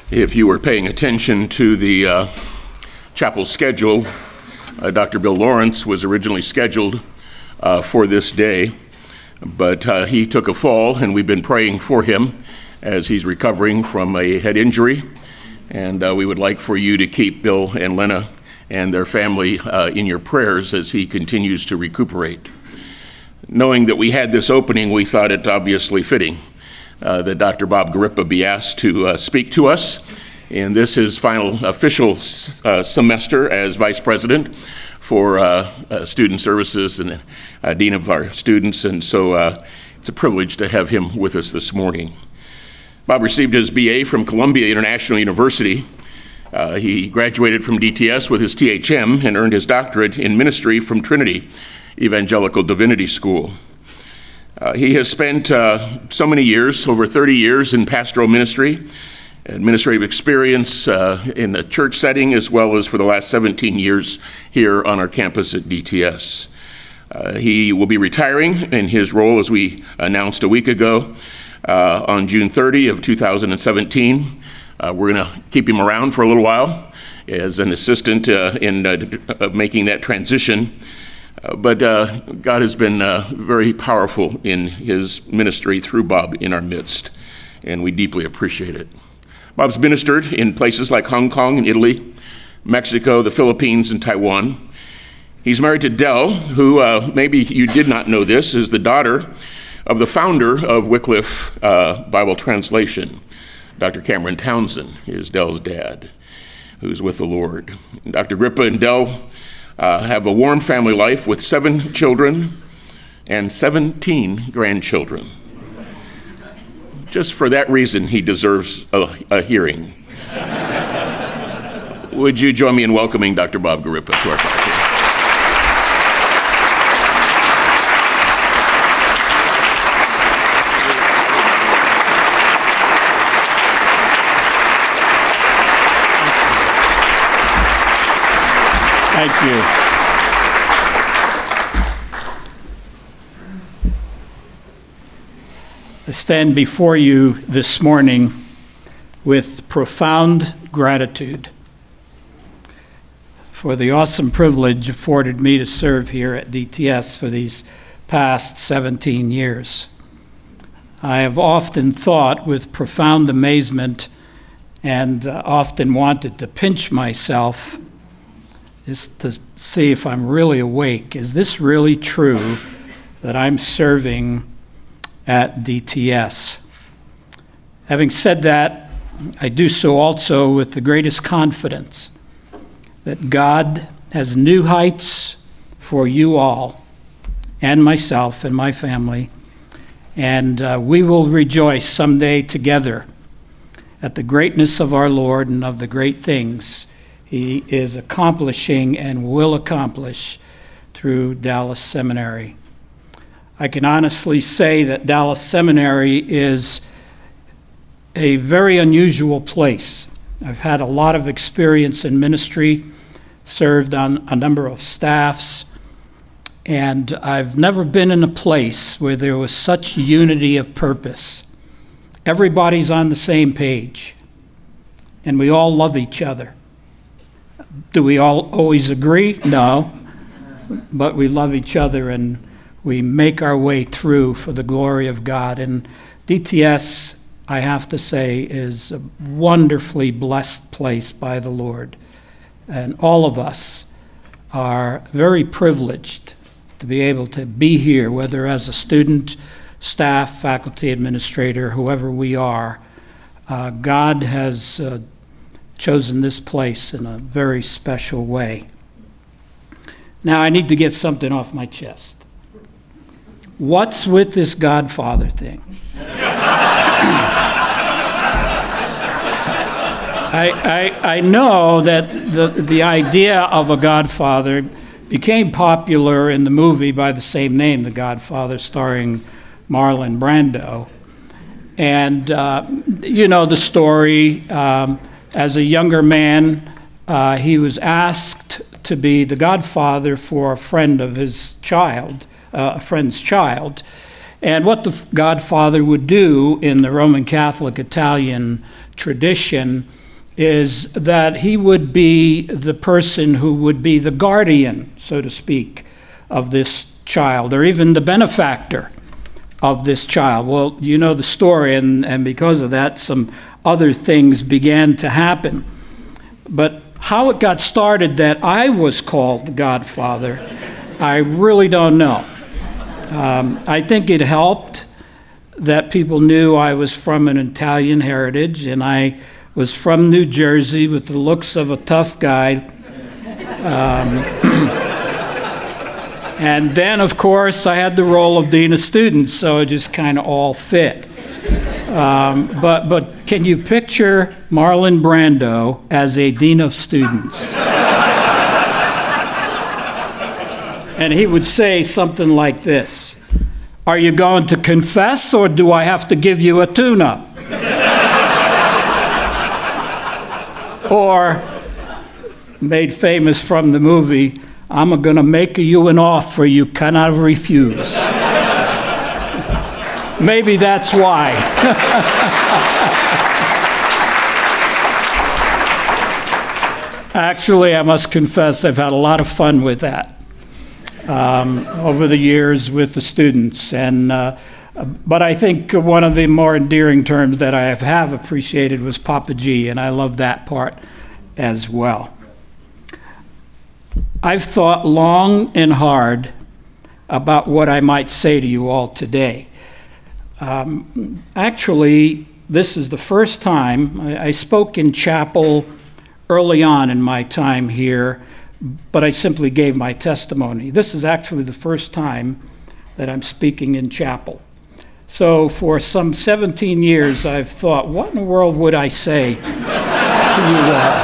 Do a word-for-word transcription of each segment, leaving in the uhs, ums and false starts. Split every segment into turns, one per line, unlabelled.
If you were paying attention to the uh, chapel schedule, uh, Doctor Bill Lawrence was originally scheduled uh, for this day, but uh, he took a fall, and we've been praying for him as he's recovering from a head injury. And uh, we would like for you to keep Bill and Lena and their family uh, in your prayers as he continues to recuperate. Knowing that we had this opening, we thought it obviously fitting Uh, that Doctor Bob Garippa be asked to uh, speak to us. And this is his final official uh, semester as Vice President for uh, uh, Student Services and uh, Dean of our students. And so uh, it's a privilege to have him with us this morning. Bob received his B A from Columbia International University. Uh, he graduated from D T S with his T H M and earned his doctorate in ministry from Trinity Evangelical Divinity School. Uh, he has spent uh, so many years, over thirty years, in pastoral ministry, administrative experience uh, in the church setting, as well as for the last seventeen years here on our campus at D T S. Uh, he will be retiring in his role, as we announced a week ago, uh, on June thirtieth of two thousand seventeen. Uh, we're going to keep him around for a little while as an assistant uh, in uh, uh, making that transition. Uh, but uh, God has been uh, very powerful in his ministry through Bob in our midst, and we deeply appreciate it. Bob's ministered in places like Hong Kong and Italy, Mexico, the Philippines, and Taiwan. He's married to Dell, who, uh, maybe you did not know this, is the daughter of the founder of Wycliffe uh, Bible Translation. Doctor Cameron Townsend is Dell's dad, who's with the Lord. Doctor Garippa and Dell Uh, have a warm family life with seven children and seventeen grandchildren. Just for that reason, he deserves a, a hearing. Would you join me in welcoming Doctor Bob Garippa to our class?
Thank you. I stand before you this morning with profound gratitude for the awesome privilege afforded me to serve here at D T S for these past seventeen years. I have often thought with profound amazement and uh, often wanted to pinch myself just to see if I'm really awake. Is this really true that I'm serving at D T S? Having said that, I do so also with the greatest confidence that God has new heights for you all and myself and my family, and uh, we will rejoice someday together at the greatness of our Lord and of the great things He is accomplishing and will accomplish through Dallas Seminary. I can honestly say that Dallas Seminary is a very unusual place. I've had a lot of experience in ministry, served on a number of staffs, and I've never been in a place where there was such unity of purpose. Everybody's on the same page, and we all love each other. Do we all always agree? No. But we love each other, and we make our way through for the glory of God. And D T S, I have to say, is a wonderfully blessed place by the Lord. And all of us are very privileged to be able to be here, whether as a student, staff, faculty, administrator, whoever we are. Uh, God has uh, chosen this place in a very special way. Now I need to get something off my chest. What's with this Godfather thing? I, I, I know that the, the idea of a Godfather became popular in the movie by the same name, The Godfather, starring Marlon Brando. And uh, you know the story. Um, As a younger man, uh, he was asked to be the godfather for a friend of his child, uh, a friend's child, And what the Godfather would do in the Roman Catholic Italian tradition is that he would be the person who would be the guardian, so to speak, of this child, or even the benefactor of this child. Well, you know the story, and, and because of that, some other things began to happen. But how it got started that I was called the Godfather, I really don't know. Um, I think it helped that people knew I was from an Italian heritage, and I was from New Jersey with the looks of a tough guy. Um, and then, of course, I had the role of Dean of Students, so it just kind of all fit. Um, but, but can you picture Marlon Brando as a Dean of Students? And he would say something like this: "Are you going to confess, or do I have to give you a tune-up?" Or, made famous from the movie, "I'm going to make you an offer you cannot refuse." Maybe that's why. Actually, I must confess, I've had a lot of fun with that. Um, over the years with the students. And, uh, but I think one of the more endearing terms that I have, have appreciated was Papa G, and I love that part as well. I've thought long and hard about what I might say to you all today. Um, actually, this is the first time I, I spoke in chapel early on in my time here, but I simply gave my testimony. This is actually the first time that I'm speaking in chapel. So for some seventeen years, I've thought, what in the world would I say to you all?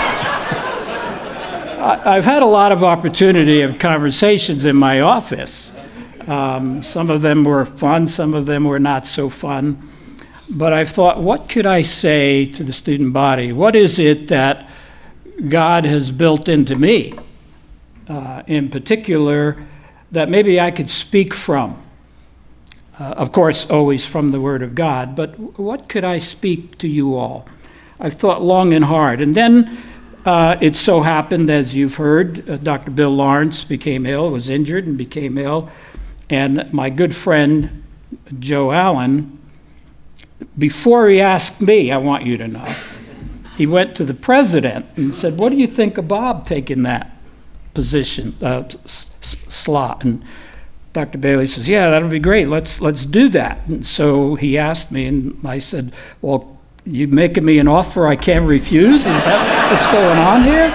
I've had a lot of opportunity of conversations in my office. Um, some of them were fun, some of them were not so fun. But I've thought, what could I say to the student body? What is it that God has built into me, uh, in particular, that maybe I could speak from? Uh, of course, always from the Word of God, but what could I speak to you all? I've thought long and hard. And then uh, it so happened, as you've heard, uh, Doctor Bill Lawrence became ill, was injured and became ill. And my good friend, Joe Allen, before he asked me, I want you to know, he went to the president and said, "What do you think of Bob taking that position, uh, slot?" And Doctor Bailey says, "Yeah, that'll be great. Let's let's do that." And so he asked me, and I said, "Well, you making me an offer I can't refuse? Is that what's going on here?"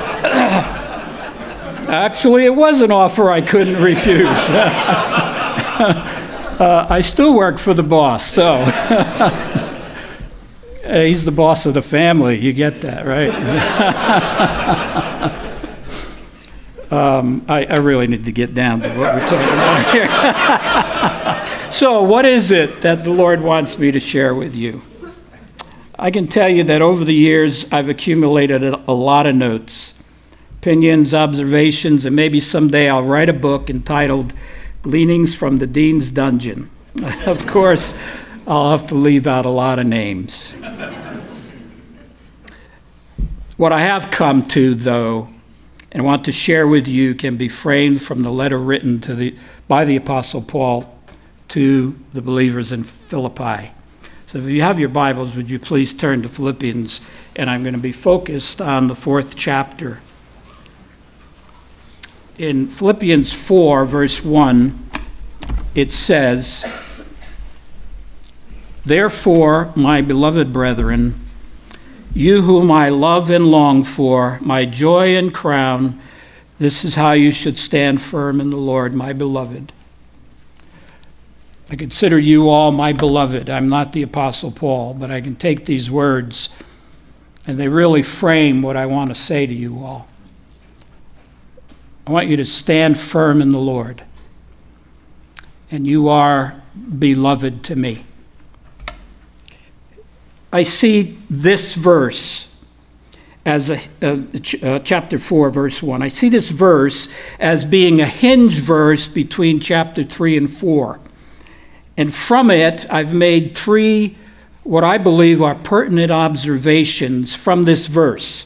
Actually, it was an offer I couldn't refuse. uh, I still work for the boss, so. He's the boss of the family. You get that, right? um, I, I really need to get down to what we're talking about here. So what is it that the Lord wants me to share with you? I can tell you that over the years, I've accumulated a, a lot of notes, opinions, observations, and maybe someday I'll write a book entitled Gleanings from the Dean's Dungeon. Of course, I'll have to leave out a lot of names. What I have come to, though, and want to share with you, can be framed from the letter written to the, by the Apostle Paul to the believers in Philippi. So if you have your Bibles, would you please turn to Philippians, and I'm going to be focused on the fourth chapter. In Philippians four, verse one, it says, "Therefore, my beloved brethren, you whom I love and long for, my joy and crown, this is how you should stand firm in the Lord, my beloved." I consider you all my beloved. I'm not the Apostle Paul, but I can take these words, and they really frame what I want to say to you all. I want you to stand firm in the Lord, and you are beloved to me. I see this verse as a, uh, ch uh, chapter four, verse one. I see this verse as being a hinge verse between chapter three and four. And from it, I've made three, what I believe are pertinent observations from this verse.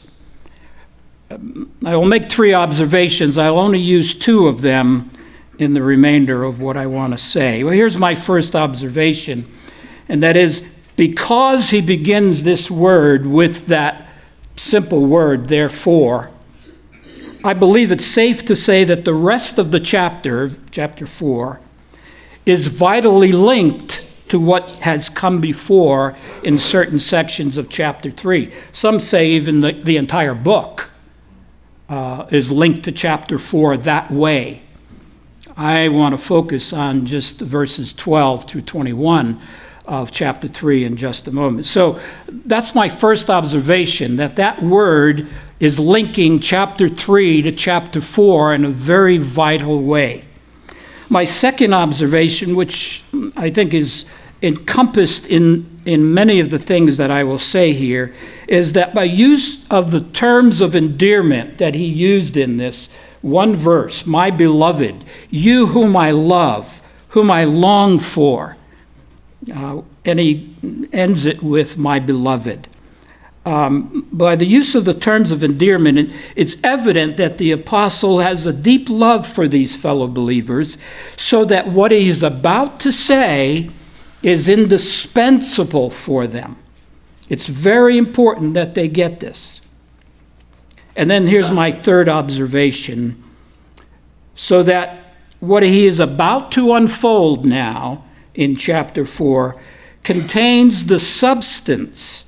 I will make three observations. I'll only use two of them in the remainder of what I want to say. Well, here's my first observation, and that is, because he begins this word with that simple word, therefore, I believe it's safe to say that the rest of the chapter, chapter four, is vitally linked to what has come before in certain sections of chapter three. Some say even the, the entire book uh, is linked to chapter four that way. I want to focus on just verses twelve through twenty-one of chapter three in just a moment. So that's my first observation, that that word is linking chapter three to chapter four in a very vital way. My second observation, which I think is encompassed in, in many of the things that I will say here, is that by use of the terms of endearment that he used in this one verse, my beloved, you whom I love, whom I long for, uh, and he ends it with my beloved. Um, by the use of the terms of endearment, it's evident that the apostle has a deep love for these fellow believers, so that what he's about to say is indispensable for them. It's very important that they get this. And then here's my third observation, so that what he is about to unfold now in chapter four contains the substance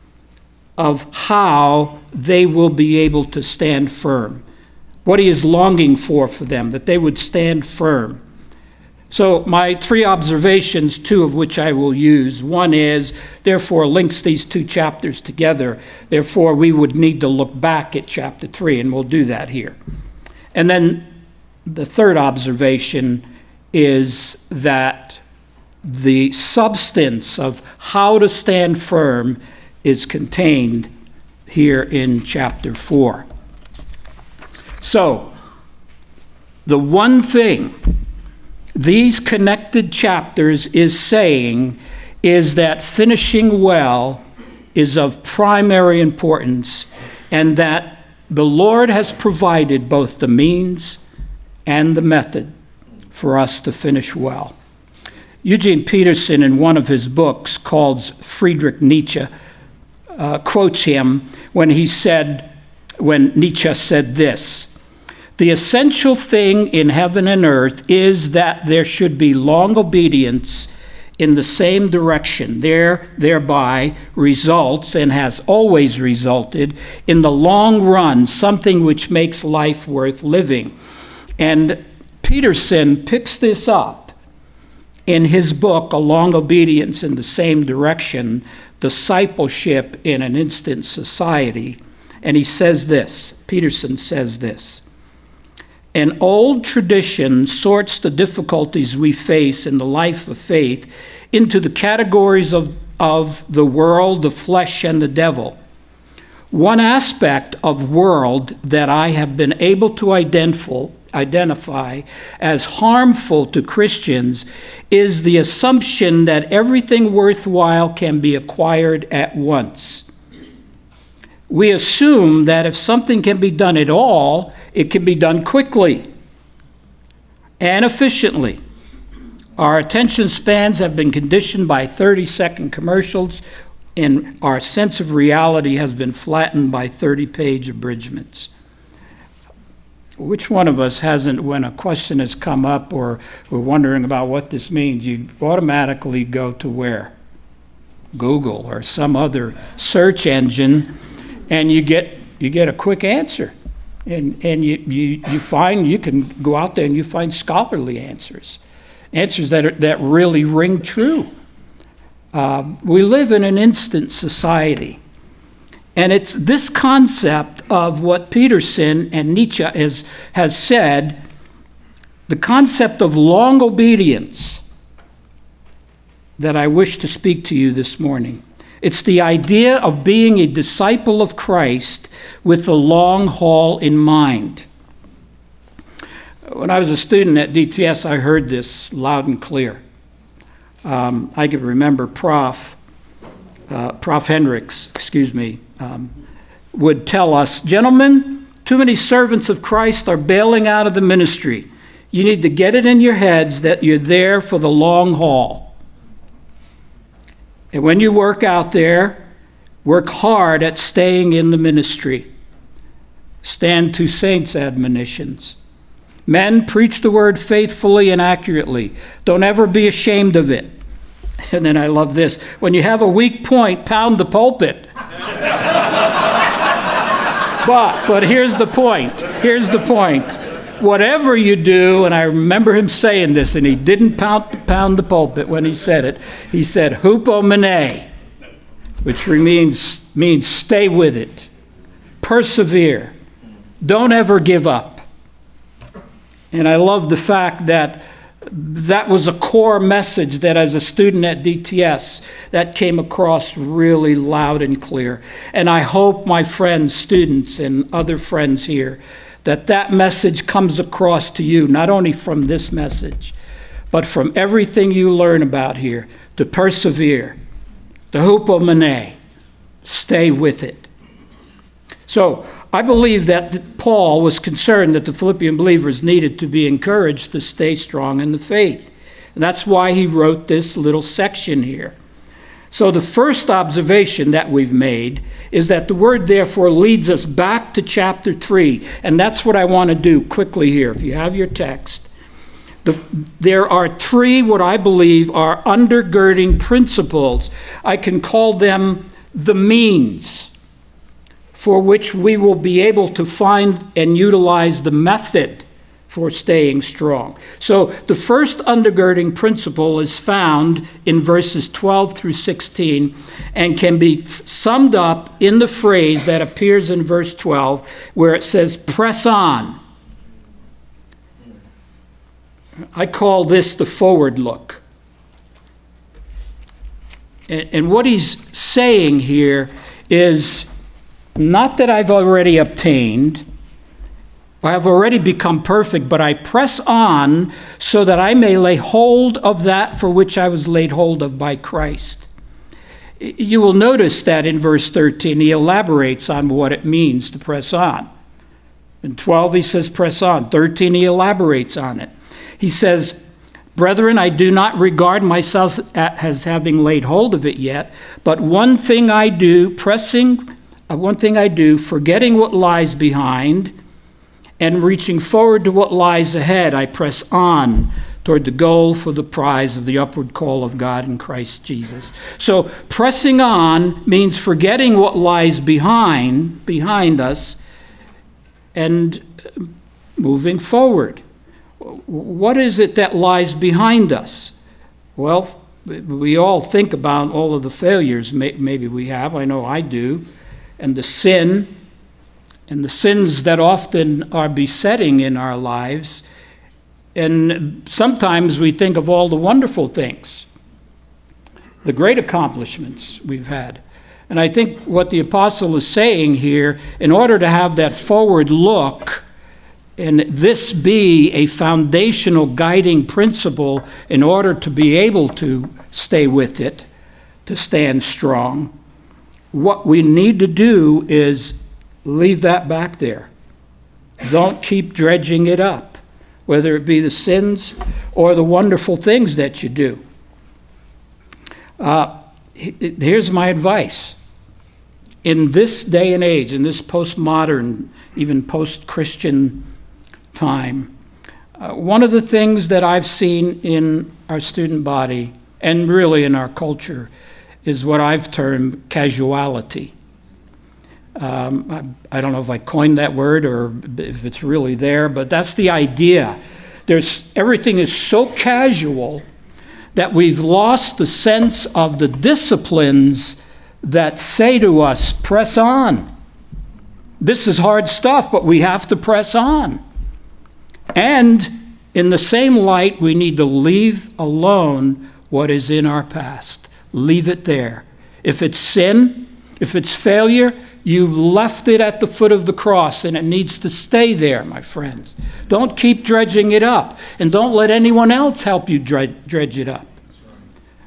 of how they will be able to stand firm. What he is longing for for them, that they would stand firm. So my three observations, two of which I will use. One is, therefore, links these two chapters together. Therefore, we would need to look back at chapter three, and we'll do that here. And then the third observation is that the substance of how to stand firm is contained here in chapter four. So, the one thing these connected chapters is saying is that finishing well is of primary importance, and that the Lord has provided both the means and the method for us to finish well. Eugene Peterson, in one of his books called Friedrich Nietzsche, Uh, quotes him when he said, when Nietzsche said this, "The essential thing in heaven and earth is that there should be long obedience in the same direction. There, thereby results, and has always resulted, in the long run, something which makes life worth living." And Peterson picks this up in his book, A Long Obedience in the Same Direction, Discipleship in an Instant Society. And he says this, Peterson says this, "An old tradition sorts the difficulties we face in the life of faith into the categories of, of the world, the flesh, and the devil. One aspect of world that I have been able to identify identify as harmful to Christians is the assumption that everything worthwhile can be acquired at once. We assume that if something can be done at all, it can be done quickly and efficiently. Our attention spans have been conditioned by thirty-second commercials, and our sense of reality has been flattened by thirty-page abridgments." Which one of us hasn't, when a question has come up or we're wondering about what this means, you automatically go to where? Google or some other search engine, and you get you get a quick answer. And, and you, you, you find, you can go out there and you find scholarly answers, answers that, are, that really ring true. Uh, we live in an instant society. And it's this concept of what Peterson and Nietzsche has, has said, the concept of long obedience, that I wish to speak to you this morning. It's the idea of being a disciple of Christ with the long haul in mind. When I was a student at D T S, I heard this loud and clear. Um, I can remember Prof, uh, Prof Hendricks, excuse me, um, would tell us, gentlemen, too many servants of Christ are bailing out of the ministry. You need to get it in your heads that you're there for the long haul. And when you work out there, work hard at staying in the ministry. Stand to saints' admonitions. Men, preach the word faithfully and accurately. Don't ever be ashamed of it. And then I love this. When you have a weak point, pound the pulpit. But, but here's the point. Here's the point. Whatever you do, and I remember him saying this, and he didn't pound, pound the pulpit when he said it. He said, hupomene, which means, means stay with it. Persevere. Don't ever give up. And I love the fact that that was a core message that as a student at D T S, that came across really loud and clear. And I hope my friends, students, and other friends here, that that message comes across to you, not only from this message, but from everything you learn about here, to persevere, the hupomene, stay with it. So I believe that Paul was concerned that the Philippian believers needed to be encouraged to stay strong in the faith. And that's why he wrote this little section here. So the first observation that we've made is that the word therefore leads us back to chapter three. And that's what I want to do quickly here. If you have your text, the, there are three what I believe are undergirding principles. I can call them the means for which we will be able to find and utilize the method for staying strong. So the first undergirding principle is found in verses twelve through sixteen and can be summed up in the phrase that appears in verse twelve where it says, press on. I call this the forward look. And, and what he's saying here is, not that I've already obtained, I have already become perfect, but I press on so that I may lay hold of that for which I was laid hold of by Christ. You will notice that in verse thirteen, he elaborates on what it means to press on. In twelve, he says, press on. thirteen, he elaborates on it. He says, brethren, I do not regard myself as having laid hold of it yet, but one thing I do, pressing Uh, one thing I do, forgetting what lies behind and reaching forward to what lies ahead, I press on toward the goal for the prize of the upward call of God in Christ Jesus. So pressing on means forgetting what lies behind, behind us and moving forward. What is it that lies behind us? Well, we all think about all of the failures maybe we have. I know I do. And the sin, and the sins that often are besetting in our lives. And sometimes we think of all the wonderful things, the great accomplishments we've had. And I think what the apostle is saying here, in order to have that forward look, and this be a foundational guiding principle in order to be able to stay with it, to stand strong, what we need to do is leave that back there. Don't keep dredging it up, whether it be the sins or the wonderful things that you do. Uh, here's my advice. In this day and age, in this postmodern, even post-Christian time, uh, one of the things that I've seen in our student body, and really in our culture, is what I've termed casuality. Um, I, I don't know if I coined that word or if it's really there, but that's the idea. There's, everything is so casual that we've lost the sense of the disciplines that say to us, press on. This is hard stuff, but we have to press on. And in the same light, we need to leave alone what is in our past. Leave it there. If it's sin, if it's failure, you've left it at the foot of the cross and it needs to stay there, my friends. Don't keep dredging it up, and don't let anyone else help you dredge, dredge it up.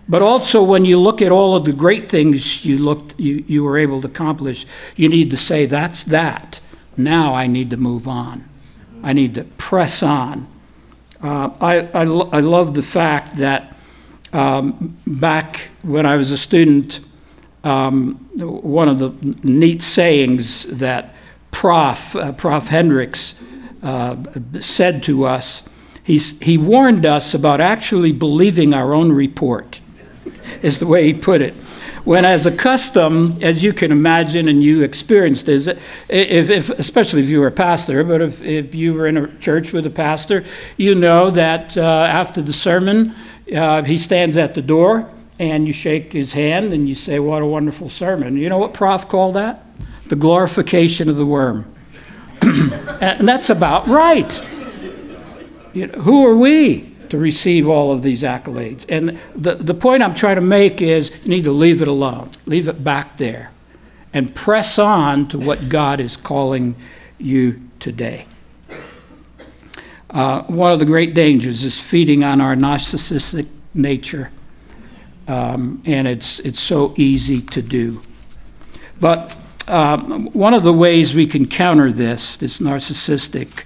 But also, when you look at all of the great things you looked, you, you were able to accomplish, you need to say, that's that. Now I need to move on. I need to press on. Uh, I, I, lo I love the fact that um, back when I was a student, um, one of the neat sayings that Prof, uh, Prof Hendricks uh, said to us, he's, he warned us about actually believing our own report, is the way he put it. When as a custom, as you can imagine and you experienced this, if, if, especially if you were a pastor, but if, if you were in a church with a pastor, you know that uh, after the sermon, uh, he stands at the door and you shake his hand and you say, what a wonderful sermon. You know what Prof called that? The glorification of the worm. And that's about right. You know, who are we to receive all of these accolades? And the, the point I'm trying to make is you need to leave it alone. Leave it back there. And press on to what God is calling you today. Uh, one of the great dangers is feeding on our narcissistic nature. Um, and it's, it's so easy to do. But um, one of the ways we can counter this, this narcissistic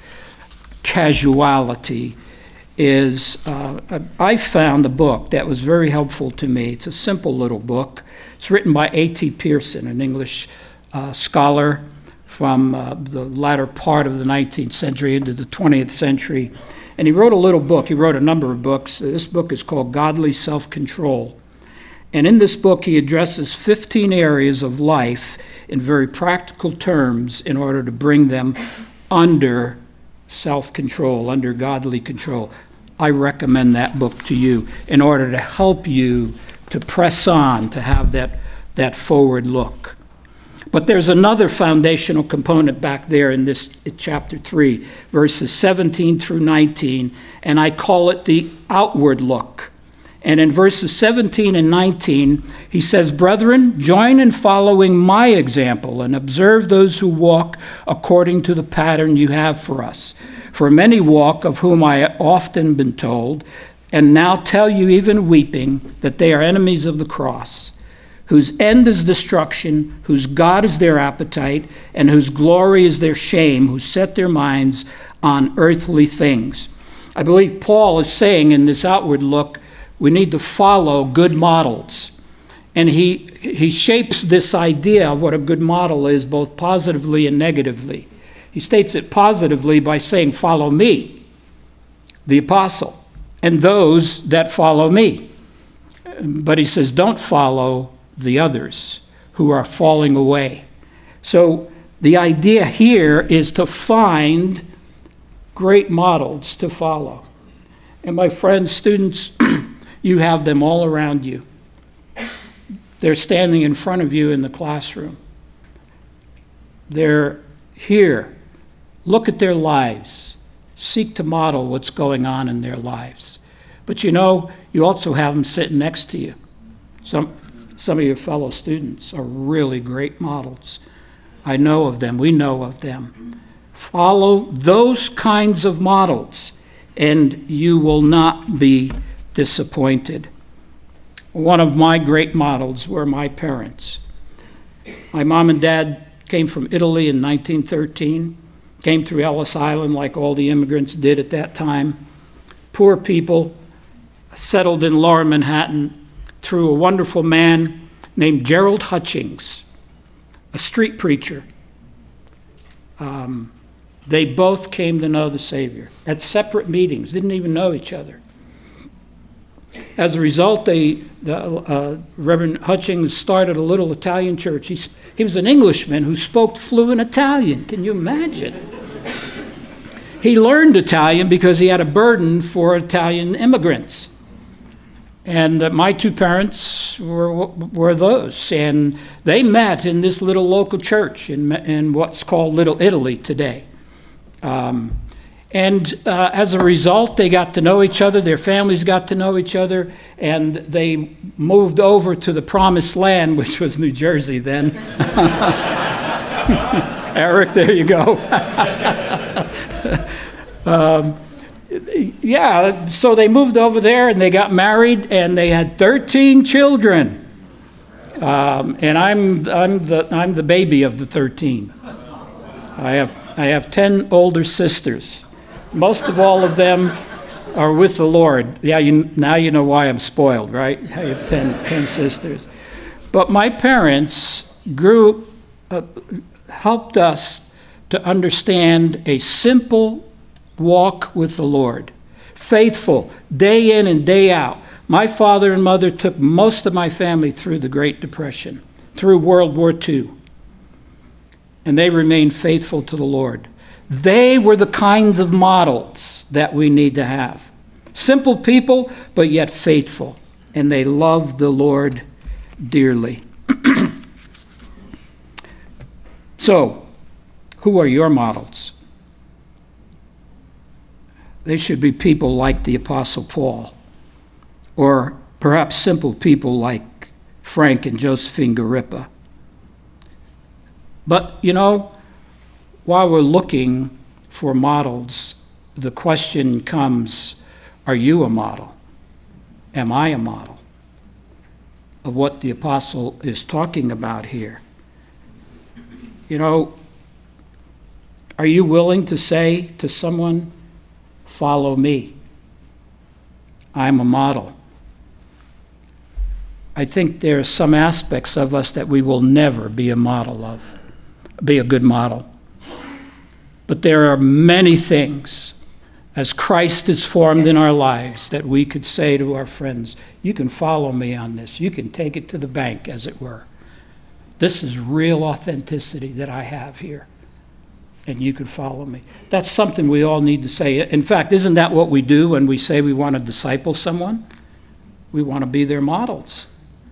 casuality, is uh, I found a book that was very helpful to me. It's a simple little book. It's written by A T Pierson, an English uh, scholar from uh, the latter part of the nineteenth century into the twentieth century. And he wrote a little book. He wrote a number of books. This book is called Godly Self-Control. And in this book, he addresses fifteen areas of life in very practical terms in order to bring them under self-control, under godly control. I recommend that book to you in order to help you to press on, to have that, that forward look. But there's another foundational component back there in this in chapter three, verses seventeen through nineteen, and I call it the outward look. And in verses seventeen and nineteen, he says, "Brethren, join in following my example and observe those who walk according to the pattern you have for us. For many walk, of whom I have often been told, and now tell you even weeping, that they are enemies of the cross, whose end is destruction, whose God is their appetite, and whose glory is their shame, who set their minds on earthly things." I believe Paul is saying in this outward look, we need to follow good models. And he, he shapes this idea of what a good model is, both positively and negatively. He states it positively by saying, follow me, the apostle, and those that follow me. But he says, don't follow the others who are falling away. So the idea here is to find great models to follow. And my friends, students, you have them all around you. They're standing in front of you in the classroom. They're here. Look at their lives. Seek to model what's going on in their lives. But you know, you also have them sitting next to you. Some, some of your fellow students are really great models. I know of them. We know of them. Follow those kinds of models, and you will not be disappointed. One of my great models were my parents. My mom and dad came from Italy in nineteen thirteen, came through Ellis Island like all the immigrants did at that time. Poor people, settled in Lower Manhattan through a wonderful man named Gerald Hutchings, a street preacher. Um, they both came to know the Savior at separate meetings, didn't even know each other. As a result, they, the, uh, Reverend Hutchings started a little Italian church. He, he was an Englishman who spoke fluent Italian. Can you imagine? He learned Italian because he had a burden for Italian immigrants. And uh, my two parents were, were those. And they met in this little local church in, in what's called Little Italy today. Um, And uh, as a result, they got to know each other, their families got to know each other, and they moved over to the promised land, which was New Jersey then. Eric, there you go. um, yeah, so they moved over there and they got married and they had thirteen children. Um, and I'm, I'm, the, I'm the baby of the thirteen. I have, I have ten older sisters. Most of all of them are with the Lord. Yeah, you, now you know why I'm spoiled, right? I have ten, ten sisters. But my parents grew, uh, helped us to understand a simple walk with the Lord. Faithful, day in and day out. My father and mother took most of my family through the Great Depression, through World War Two. And they remained faithful to the Lord. They were the kinds of models that we need to have. Simple people, but yet faithful. And they loved the Lord dearly. So, who are your models? They should be people like the Apostle Paul, or perhaps simple people like Frank and Josephine Garippa. But, you know, while we're looking for models, the question comes, are you a model? Am I a model of what the apostle is talking about here? You know, are you willing to say to someone, follow me? I'm a model. I think there are some aspects of us that we will never be a model of, be a good model. But there are many things, as Christ is formed in our lives, that we could say to our friends, you can follow me on this. You can take it to the bank, as it were. This is real authenticity that I have here, and you could follow me. That's something we all need to say. In fact, isn't that what we do when we say we want to disciple someone? We want to be their models.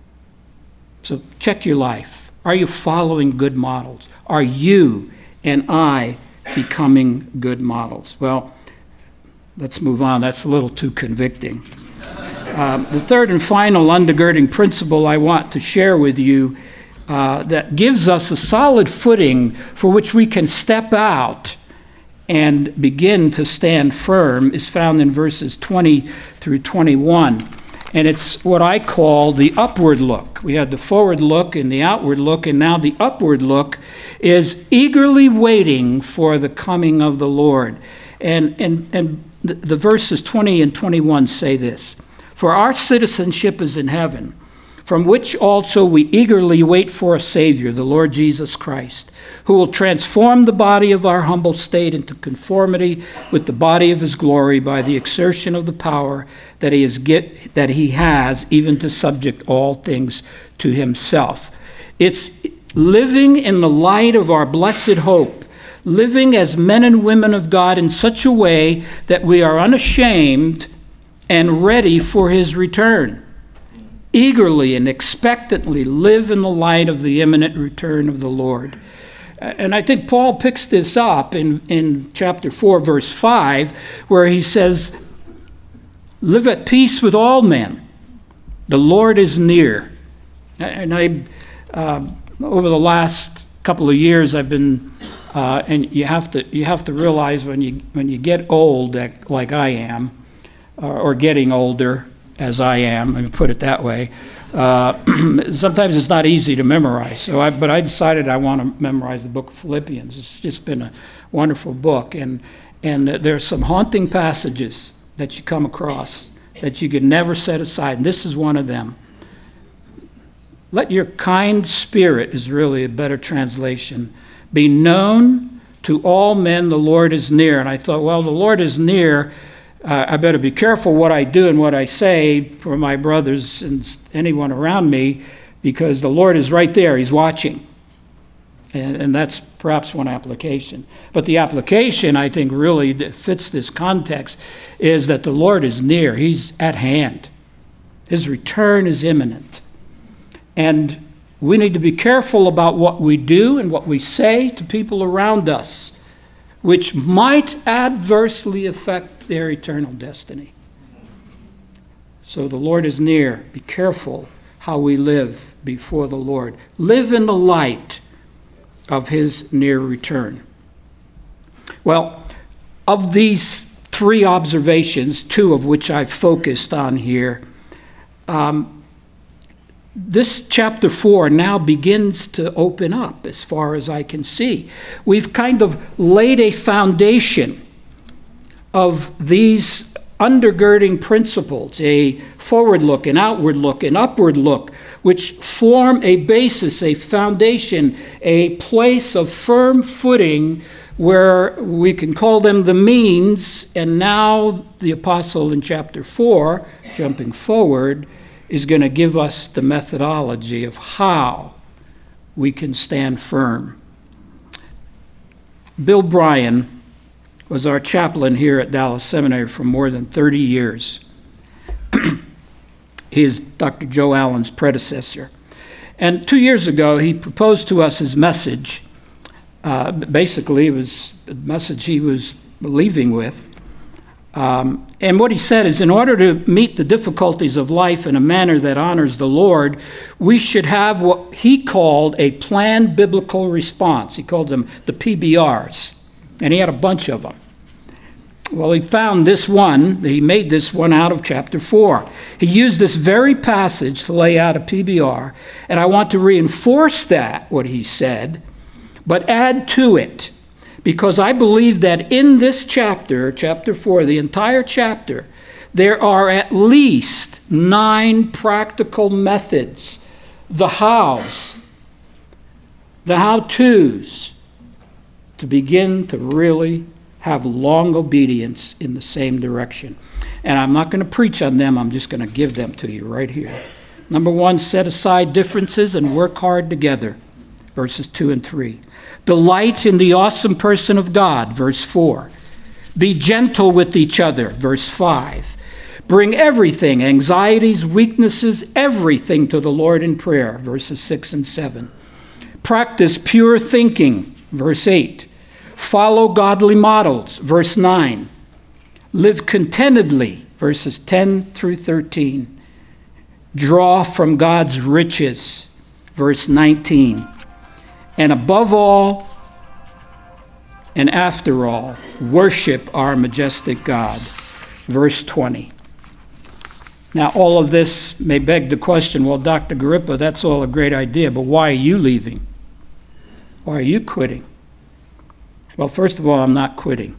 So check your life. Are you following good models? Are you and I becoming good models? Well, let's move on. That's a little too convicting. Um, the third and final undergirding principle I want to share with you uh, that gives us a solid footing for which we can step out and begin to stand firm is found in verses twenty through twenty-one. And it's what I call the upward look. We had the forward look and the outward look, and now the upward look is eagerly waiting for the coming of the Lord. And, and, and the, the verses twenty and twenty-one say this: for our citizenship is in heaven, from which also we eagerly wait for a Savior, the Lord Jesus Christ, who will transform the body of our humble state into conformity with the body of his glory by the exertion of the power that he, is get, that he has even to subject all things to himself. It's living in the light of our blessed hope, living as men and women of God in such a way that we are unashamed and ready for his return. Eagerly and expectantly live in the light of the imminent return of the Lord. And I think Paul picks this up in, in chapter four, verse five, where he says, live at peace with all men. The Lord is near. And I, uh, over the last couple of years, I've been, uh, and you have to you have to realize when you when you get old, like I am, or, or getting older, as I am, let me put it that way, uh, sometimes it's not easy to memorize. So, I, but I decided I want to memorize the book of Philippians. It's just been a wonderful book, and and there are some haunting passages that you come across that you could never set aside, and this is one of them. Let your kind spirit, is really a better translation, be known to all men the Lord is near. And I thought, well, the Lord is near. Uh, I better be careful what I do and what I say for my brothers and anyone around me, because the Lord is right there. He's watching. And, and that's perhaps one application. But the application, I think, really that fits this context is that the Lord is near. He's at hand. His return is imminent. And we need to be careful about what we do and what we say to people around us, which might adversely affect their eternal destiny. So the Lord is near. Be careful how we live before the Lord. Live in the light of his near return. Well, of these three observations, two of which I've focused on here. Um, this chapter four now begins to open up as far as I can see. We've kind of laid a foundation of these undergirding principles, a forward look, an outward look, an upward look, which form a basis, a foundation, a place of firm footing where we can call them the means. And now the apostle in chapter four, jumping forward, is going to give us the methodology of how we can stand firm. Bill Bryan was our chaplain here at Dallas Seminary for more than thirty years. He is Doctor Joe Allen's predecessor. And two years ago, he proposed to us his message. Uh, basically, it was the message he was leaving with. Um, and what he said is, in order to meet the difficulties of life in a manner that honors the Lord, we should have what he called a planned biblical response. He called them the P B Rs, and he had a bunch of them. Well, he found this one, he made this one out of chapter four. He used this very passage to lay out a P B R, and I want to reinforce that, what he said, but add to it, because I believe that in this chapter, chapter four, the entire chapter, there are at least nine practical methods, the hows, the how-tos, to begin to really have long obedience in the same direction. And I'm not going to preach on them, I'm just going to give them to you right here. Number one, set aside differences and work hard together, verses two and three. Delight in the awesome person of God, verse four. Be gentle with each other, verse five. Bring everything, anxieties, weaknesses, everything to the Lord in prayer, verses six and seven. Practice pure thinking, verse eight. Follow godly models, verse nine. Live contentedly, verses ten through thirteen. Draw from God's riches, verse nineteen. And above all, and after all, worship our majestic God, verse twenty. Now, all of this may beg the question, well, Doctor Garippa, that's all a great idea, but why are you leaving? Why are you quitting? Well, first of all, I'm not quitting.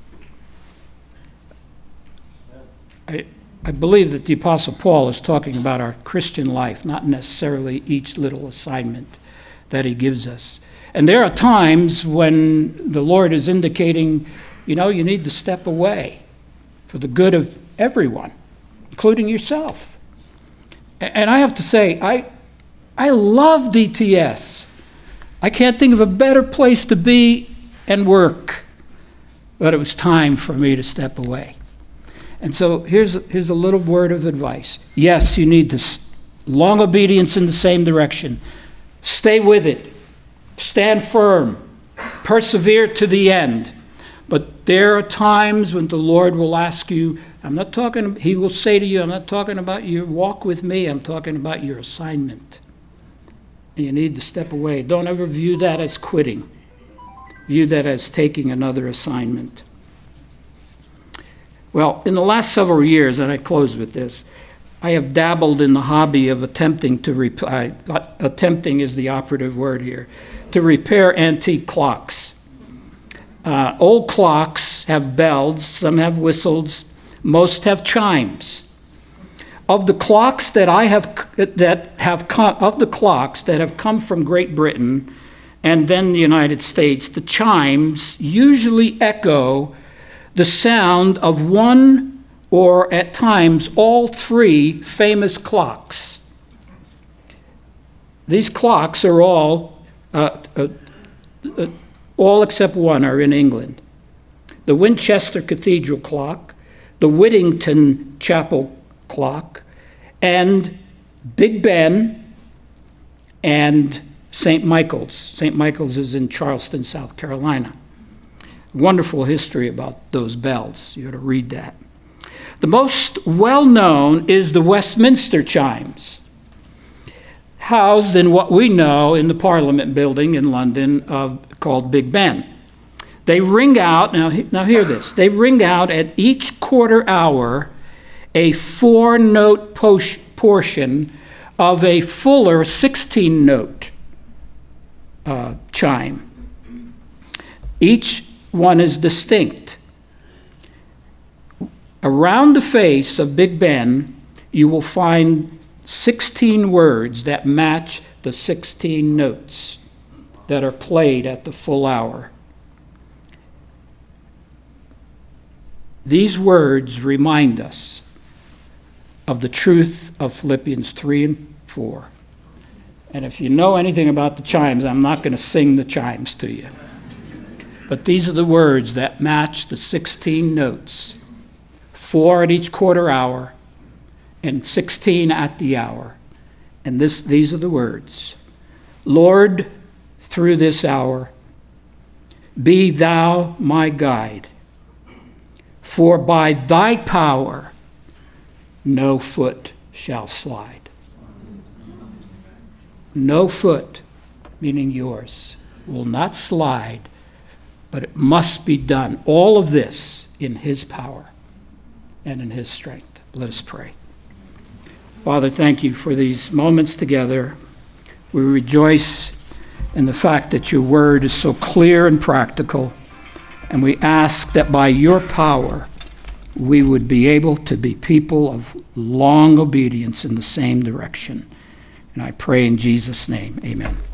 I, I believe that the Apostle Paul is talking about our Christian life, not necessarily each little assignment that he gives us. And there are times when the Lord is indicating, you know, you need to step away for the good of everyone, including yourself. And I have to say, I, I love D T S. I can't think of a better place to be and work, but it was time for me to step away. And so here's, here's a little word of advice. Yes, you need to long obedience in the same direction. Stay with it. Stand firm. Persevere to the end. But there are times when the Lord will ask you, I'm not talking, he will say to you, I'm not talking about your walk with me, I'm talking about your assignment. And you need to step away. Don't ever view that as quitting. View that as taking another assignment. Well, in the last several years, and I close with this, I have dabbled in the hobby of attempting to repair, uh, attempting is the operative word here, to repair antique clocks. Uh, old clocks have bells, some have whistles, most have chimes. Of the clocks that I have that have come, of the clocks that have come from Great Britain and then the United States, the chimes usually echo the sound of one or at times all three famous clocks. These clocks are all, uh, uh, uh, all except one are in England. The Winchester Cathedral clock, the Whittington Chapel clock, and Big Ben and Saint Michael's. Saint Michael's is in Charleston, South Carolina. Wonderful history about those bells. You ought to read that. The most well-known is the Westminster chimes, housed in what we know in the Parliament building in London of, called Big Ben. They ring out, now, now hear this, they ring out at each quarter hour a four-note portion of a fuller sixteen-note uh, chime. Each one is distinct. Around the face of Big Ben, you will find sixteen words that match the sixteen notes that are played at the full hour. These words remind us of the truth of Philippians three and four. And if you know anything about the chimes, I'm not going to sing the chimes to you. But these are the words that match the sixteen notes, four at each quarter hour and sixteen at the hour. And this, these are the words. Lord, through this hour, be thou my guide, for by thy power no foot shall slide. No foot, meaning yours, will not slide, but it must be done. All of this in his power and in his strength. Let us pray. Father, thank you for these moments together. We rejoice in the fact that your word is so clear and practical, and we ask that by your power we would be able to be people of long obedience in the same direction. And I pray in Jesus' name, amen.